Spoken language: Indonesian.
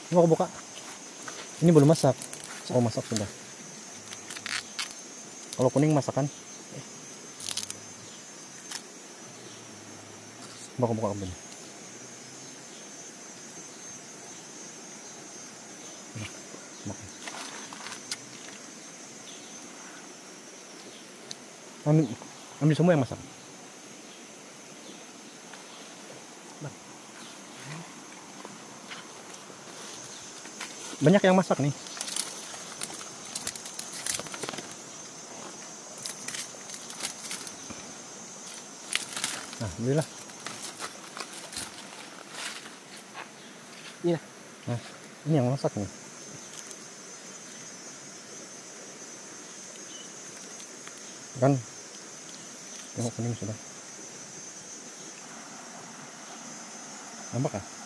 Mau aku buka. Ini belum masak. Oh, masak sudah. Kalau kuning masakan. Buka dulu. Ambil semua yang masak. Banyak yang masak nih. Nah, belilah. Iya. Nah, ini yang masak nih. Kan tengok kuning sudah. Nampak kan?